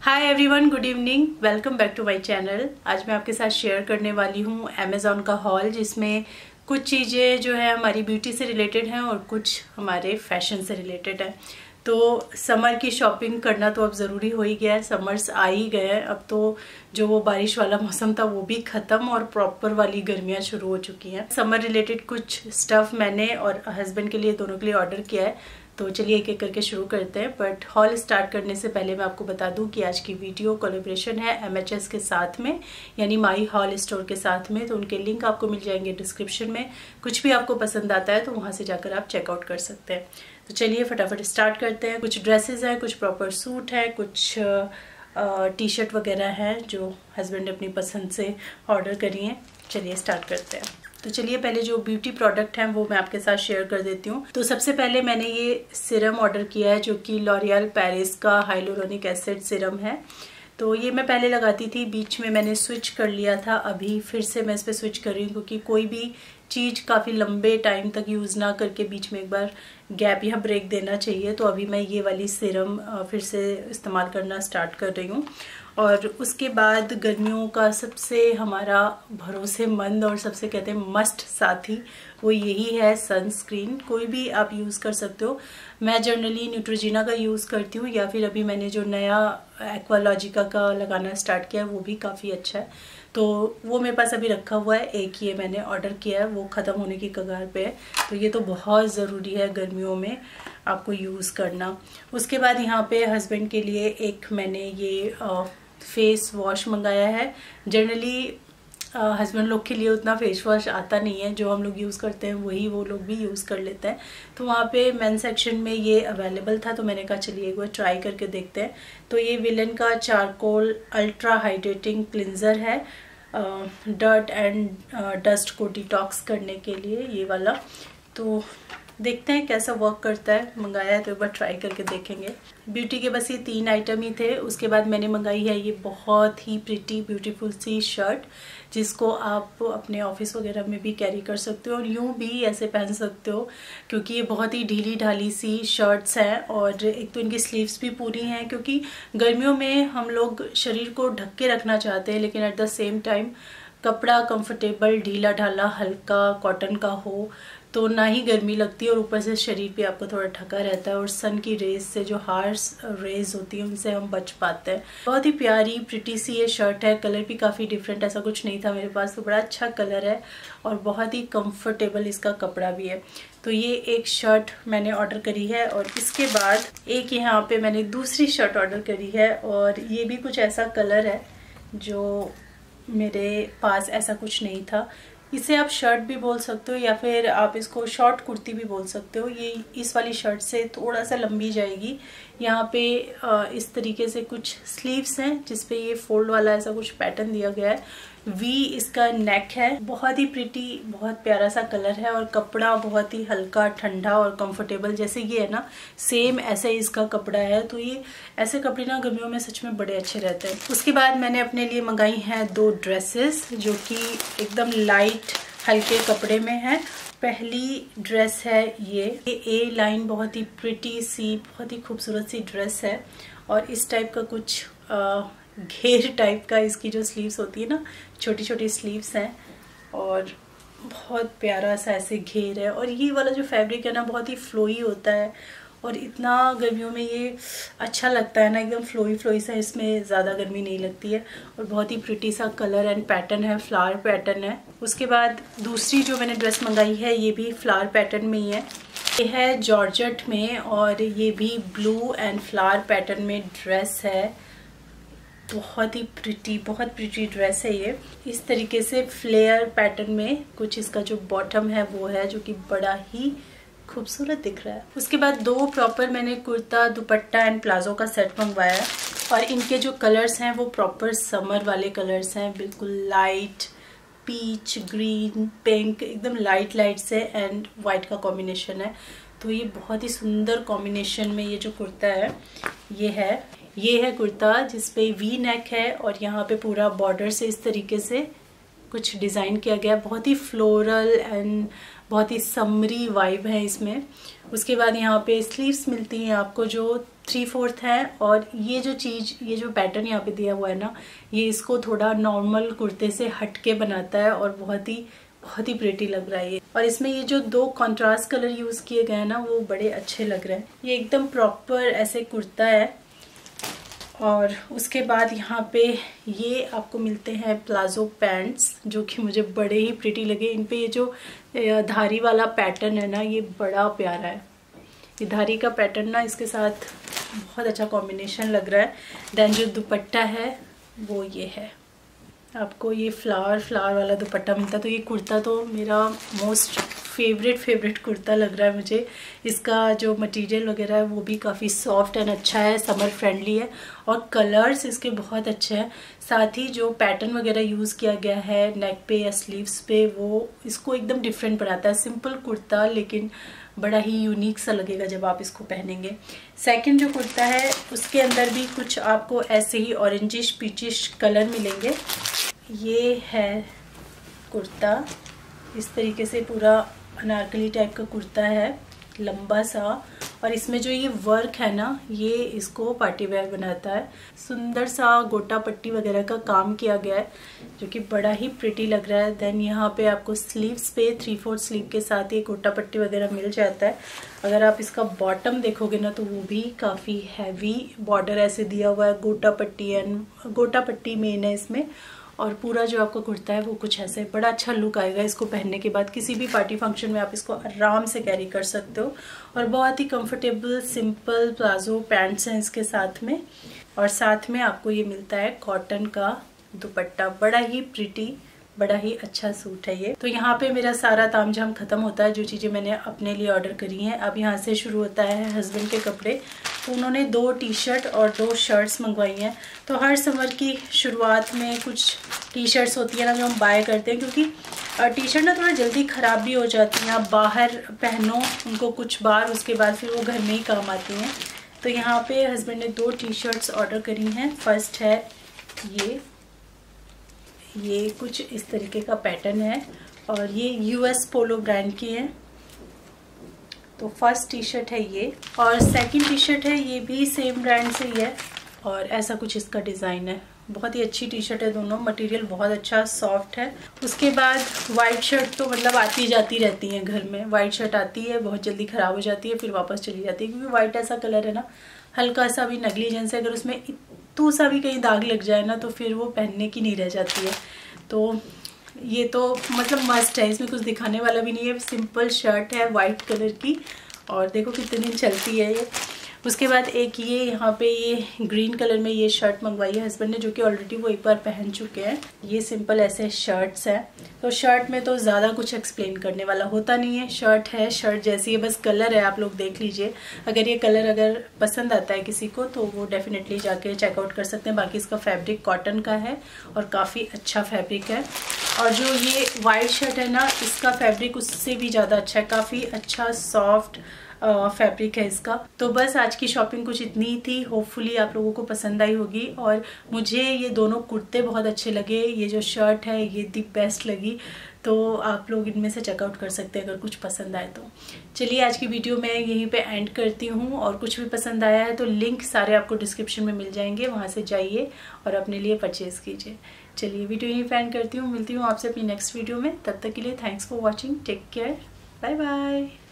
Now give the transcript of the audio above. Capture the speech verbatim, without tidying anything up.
Hi everyone, good evening, welcome back to my channel. आज मैं आपके साथ शेयर करने वाली हूँ अमेज़ॉन का हॉल, जिसमें कुछ चीज़ें जो है हमारी ब्यूटी से रिलेटेड हैं और कुछ हमारे फैशन से रिलेटेड है। तो समर की शॉपिंग करना तो अब ज़रूरी हो ही गया है। समर्स आ ही गए हैं। अब तो जो वो बारिश वाला मौसम था वो भी ख़त्म और प्रॉपर वाली गर्मियाँ शुरू हो चुकी हैं। समर रिलेटेड कुछ स्टफ़ मैंने और हस्बैंड के लिए, दोनों के लिए ऑर्डर किया है। तो चलिए एक एक करके शुरू करते हैं। बट हॉल स्टार्ट करने से पहले मैं आपको बता दूं कि आज की वीडियो कोलैबोरेशन है एम एच एस के साथ में, यानी माई हॉल स्टोर के साथ में। तो उनके लिंक आपको मिल जाएंगे डिस्क्रिप्शन में। कुछ भी आपको पसंद आता है तो वहां से जाकर आप चेकआउट कर सकते हैं। तो चलिए फटाफट स्टार्ट करते हैं। कुछ ड्रेसेस हैं, कुछ प्रॉपर सूट है, कुछ टी शर्ट वगैरह हैं जो हस्बैंड ने अपनी पसंद से ऑर्डर करी हैं। चलिए स्टार्ट करते हैं। तो चलिए पहले जो ब्यूटी प्रोडक्ट हैं वो मैं आपके साथ शेयर कर देती हूँ। तो सबसे पहले मैंने ये सिरम ऑर्डर किया है जो कि लॉरियल पेरिस का हाइलोरोनिक एसिड सिरम है। तो ये मैं पहले लगाती थी, बीच में मैंने स्विच कर लिया था। अभी फिर से मैं इस पर स्विच कर रही हूँ क्योंकि कोई भी चीज़ काफ़ी लंबे टाइम तक यूज़ ना करके बीच में एक बार गैप या ब्रेक देना चाहिए। तो अभी मैं ये वाली सिरम फिर से इस्तेमाल करना स्टार्ट कर रही हूँ। और उसके बाद गर्मियों का सबसे हमारा भरोसेमंद और सबसे कहते हैं मस्ट साथी वो यही है सनस्क्रीन। कोई भी आप यूज़ कर सकते हो। मैं जनरली न्यूट्रोजिना का यूज़ करती हूँ, या फिर अभी मैंने जो नया एक्वालॉजिका का लगाना स्टार्ट किया है वो भी काफ़ी अच्छा है। तो वो मेरे पास अभी रखा हुआ है। एक ये मैंने ऑर्डर किया है, वो ख़त्म होने की कगार पे है। तो ये तो बहुत ज़रूरी है गर्मियों में आपको यूज़ करना। उसके बाद यहाँ पे हस्बैंड के लिए एक मैंने ये आ, फेस वॉश मंगाया है। जनरली हस्बैंड लोग के लिए उतना फेस वॉश आता नहीं है, जो हम लोग यूज़ करते हैं वही वो लोग भी यूज़ कर लेते हैं। तो वहाँ पे मेन सेक्शन में ये अवेलेबल था तो मैंने कहा चलिए एक बार ट्राई करके देखते हैं। तो ये विलन का चारकोल अल्ट्रा हाइड्रेटिंग क्लिंजर है, डर्ट एंड डस्ट को डिटॉक्स करने के लिए ये वाला। तो देखते हैं कैसा वर्क करता है। मंगाया है तो एक बार ट्राई करके देखेंगे। ब्यूटी के बस ये तीन आइटम ही थे। उसके बाद मैंने मंगाई है ये बहुत ही प्रिटी ब्यूटीफुल सी शर्ट, जिसको आप अपने ऑफिस वगैरह में भी कैरी कर सकते हो और यूँ भी ऐसे पहन सकते हो, क्योंकि ये बहुत ही ढीली ढाली सी शर्ट्स हैं। और एक तो इनकी स्लीव्स भी पूरी हैं, क्योंकि गर्मियों में हम लोग शरीर को ढक के रखना चाहते हैं, लेकिन एट द सेम टाइम कपड़ा कंफर्टेबल, ढीला ढाला, हल्का कॉटन का हो तो ना ही गर्मी लगती है और ऊपर से शरीर भी आपका थोड़ा ढका रहता है और सन की रेज से, जो हार्श रेज होती है, उनसे हम बच पाते हैं। बहुत ही प्यारी प्रिटी सी ये शर्ट है। कलर भी काफ़ी डिफरेंट, ऐसा कुछ नहीं था मेरे पास, तो बड़ा अच्छा कलर है और बहुत ही कंफर्टेबल इसका कपड़ा भी है। तो ये एक शर्ट मैंने ऑर्डर करी है। और इसके बाद एक यहाँ पे मैंने दूसरी शर्ट ऑर्डर करी है और ये भी कुछ ऐसा कलर है जो मेरे पास ऐसा कुछ नहीं था। इसे आप शर्ट भी बोल सकते हो या फिर आप इसको शॉर्ट कुर्ती भी बोल सकते हो। ये इस वाली शर्ट से थोड़ा सा लंबी जाएगी। यहाँ पे इस तरीके से कुछ स्लीव्स हैं जिसपे ये फोल्ड वाला ऐसा कुछ पैटर्न दिया गया है। वी इसका नेक है। बहुत ही प्रिटी, बहुत प्यारा सा कलर है और कपड़ा बहुत ही हल्का, ठंडा और कंफर्टेबल। जैसे ये है ना, सेम ऐसे ही इसका कपड़ा है। तो ये ऐसे कपड़े ना गर्मियों में सच में बड़े अच्छे रहते हैं। उसके बाद मैंने अपने लिए मंगाई हैं दो ड्रेसेस जो कि एकदम लाइट हल्के कपड़े में है। पहली ड्रेस है ये ए लाइन, बहुत ही प्रिटी सी, बहुत ही खूबसूरत सी ड्रेस है। और इस टाइप का कुछ आ, घेर टाइप का इसकी जो स्लीव्स होती है ना, छोटी छोटी स्लीव्स हैं और बहुत प्यारा सा ऐसे घेर है। और ये वाला जो फैब्रिक है ना, बहुत ही फ्लोई होता है और इतना गर्मियों में ये अच्छा लगता है ना, एकदम फ्लोई फ्लोई सा, इसमें ज़्यादा गर्मी नहीं लगती है। और बहुत ही प्रिटी सा कलर एंड पैटर्न है, फ्लावर पैटर्न है। उसके बाद दूसरी जो मैंने ड्रेस मंगाई है ये भी फ्लावर पैटर्न में ही है। ये है जॉर्जेट में और ये भी ब्लू एंड फ्लावर पैटर्न में ड्रेस है। बहुत ही प्रिटी, बहुत प्रिटी ड्रेस है ये। इस तरीके से फ्लेयर पैटर्न में कुछ इसका जो बॉटम है वो है, जो कि बड़ा ही खूबसूरत दिख रहा है। उसके बाद दो प्रॉपर मैंने कुर्ता, दुपट्टा एंड प्लाजो का सेट मंगवाया है और इनके जो कलर्स हैं वो प्रॉपर समर वाले कलर्स हैं। बिल्कुल लाइट पीच, ग्रीन, पिंक, एकदम लाइट लाइट से एंड वाइट का कॉम्बिनेशन है। तो ये बहुत ही सुंदर कॉम्बिनेशन में ये जो कुर्ता है ये है। ये है कुर्ता जिसपे वी नेक है और यहाँ पे पूरा बॉर्डर से इस तरीके से कुछ डिज़ाइन किया गया। बहुत ही फ्लोरल एंड बहुत ही समरी वाइब है इसमें। उसके बाद यहाँ पे स्लीव्स मिलती हैं आपको जो थ्री फोर्थ है, और ये जो चीज़, ये जो पैटर्न यहाँ पे दिया हुआ है ना, ये इसको थोड़ा नॉर्मल कुर्ते से हट के बनाता है और बहुत ही बहुत ही प्रिटी लग रहा है ये। और इसमें ये जो दो कंट्रास्ट कलर यूज़ किए गए हैं ना, वो बड़े अच्छे लग रहे हैं। ये एकदम प्रॉपर ऐसे कुर्ता है। और उसके बाद यहाँ पे ये आपको मिलते हैं प्लाजो पैंट्स, जो कि मुझे बड़े ही प्रिटी लगे। इन पे ये जो धारी वाला पैटर्न है ना, ये बड़ा प्यारा है। ये धारी का पैटर्न ना इसके साथ बहुत अच्छा कॉम्बिनेशन लग रहा है। देन जो दुपट्टा है वो ये है, आपको ये फ्लावर फ्लावर वाला दुपट्टा मिलता है। तो ये कुर्ता तो मेरा मोस्ट फेवरेट फेवरेट कुर्ता लग रहा है मुझे। इसका जो मटेरियल वगैरह है वो भी काफ़ी सॉफ्ट एंड अच्छा है, समर फ्रेंडली है, और कलर्स इसके बहुत अच्छे हैं। साथ ही जो पैटर्न वगैरह यूज़ किया गया है नेक पे या स्लीव्स पे, वो इसको एकदम डिफरेंट बनाता है। सिंपल कुर्ता लेकिन बड़ा ही यूनिक सा लगेगा जब आप इसको पहनेंगे। सेकंड जो कुर्ता है उसके अंदर भी कुछ आपको ऐसे ही ऑरेंजिश पीचिश कलर मिलेंगे। ये है कुर्ता, इस तरीके से पूरा अनारकली टाइप का कुर्ता है, लंबा सा, और इसमें जो ये वर्क है ना, ये इसको पार्टी वेयर बनाता है। सुंदर सा गोटा पट्टी वगैरह का काम किया गया है जो कि बड़ा ही प्रिटी लग रहा है। देन यहाँ पे आपको स्लीव्स पे थ्री फोर्थ स्लीव के साथ ये गोटा पट्टी वगैरह मिल जाता है। अगर आप इसका बॉटम देखोगे ना, तो वो भी काफ़ी हैवी बॉर्डर ऐसे दिया हुआ है, गोटा पट्टी एंड गोटा पट्टी मेन है इसमें। और पूरा जो आपका कुर्ता है वो कुछ ऐसे बड़ा अच्छा लुक आएगा इसको पहनने के बाद। किसी भी पार्टी फंक्शन में आप इसको आराम से कैरी कर सकते हो। और बहुत ही कंफर्टेबल सिंपल प्लाजो पैंट्स हैं इसके साथ में, और साथ में आपको ये मिलता है कॉटन का दुपट्टा। बड़ा ही प्रिटी, बड़ा ही अच्छा सूट है ये। तो यहाँ पे मेरा सारा तामझाम खत्म होता है, जो चीज़ें मैंने अपने लिए ऑर्डर करी हैं। अब यहाँ से शुरू होता है हस्बैंड के कपड़े। तो उन्होंने दो टी शर्ट और दो शर्ट्स मंगवाई हैं। तो हर समर की शुरुआत में कुछ टी शर्ट्स होती है ना जो हम बाय करते हैं, क्योंकि टी शर्ट ना थोड़ा जल्दी ख़राब भी हो जाती हैं। आप बाहर पहनो उनको कुछ बार, उसके बाद फिर वो घर में ही काम आती हैं। तो यहाँ पे हस्बैंड ने दो टी शर्ट्स ऑर्डर करी हैं। फर्स्ट है ये ये कुछ इस तरीके का पैटर्न है, और ये यूएस पोलो ब्रांड की है। तो फर्स्ट टी शर्ट है ये, और सेकंड टी शर्ट है ये भी सेम ब्रांड से ही है, और ऐसा कुछ इसका डिज़ाइन है। बहुत ही अच्छी टी शर्ट है दोनों, मटेरियल बहुत अच्छा सॉफ्ट है। उसके बाद वाइट शर्ट तो मतलब आती जाती रहती हैं घर में। वाइट शर्ट आती है, बहुत जल्दी ख़राब हो जाती है, फिर वापस चली जाती है, क्योंकि वाइट ऐसा कलर है ना, हल्का सा भी नेग्लिजेंस है, अगर उसमें इतू सा भी कहीं दाग लग जाए ना, तो फिर वो पहनने की नहीं रह जाती है। तो ये तो मतलब मस्ट है, इसमें कुछ दिखाने वाला भी नहीं है। सिंपल शर्ट है वाइट कलर की, और देखो कितने दिन चलती है ये। उसके बाद एक ये यहाँ पे ये ग्रीन कलर में ये शर्ट मंगवाई है हस्बैंड ने, जो कि ऑलरेडी वो एक बार पहन चुके हैं। ये सिंपल ऐसे शर्ट्स हैं। तो शर्ट में तो ज़्यादा कुछ एक्सप्लेन करने वाला होता नहीं है। शर्ट है, शर्ट जैसी है, बस कलर है, आप लोग देख लीजिए। अगर ये कलर अगर पसंद आता है किसी को तो वो डेफिनेटली जाके चेकआउट कर सकते हैं। बाकी इसका फैब्रिक कॉटन का है और काफ़ी अच्छा फैब्रिक है। और जो ये वाइट शर्ट है ना, इसका फैब्रिक उससे भी ज़्यादा अच्छा है, काफ़ी अच्छा सॉफ्ट फैब्रिक है इसका। तो बस आज की शॉपिंग कुछ इतनी ही थी। होपफुली आप लोगों को पसंद आई होगी, और मुझे ये दोनों कुर्ते बहुत अच्छे लगे। ये जो शर्ट है ये दी बेस्ट लगी। तो आप लोग इनमें से चेकआउट कर सकते हैं अगर कुछ पसंद आए तो। चलिए आज की वीडियो मैं यहीं पे एंड करती हूँ, और कुछ भी पसंद आया है तो लिंक सारे आपको डिस्क्रिप्शन में मिल जाएंगे, वहाँ से जाइए और अपने लिए परचेज़ कीजिए। चलिए वीडियो यहीं पे एंड करती हूँ, मिलती हूँ आपसे अपनी नेक्स्ट वीडियो में। तब तक के लिए thanks for watching, take care, bye bye.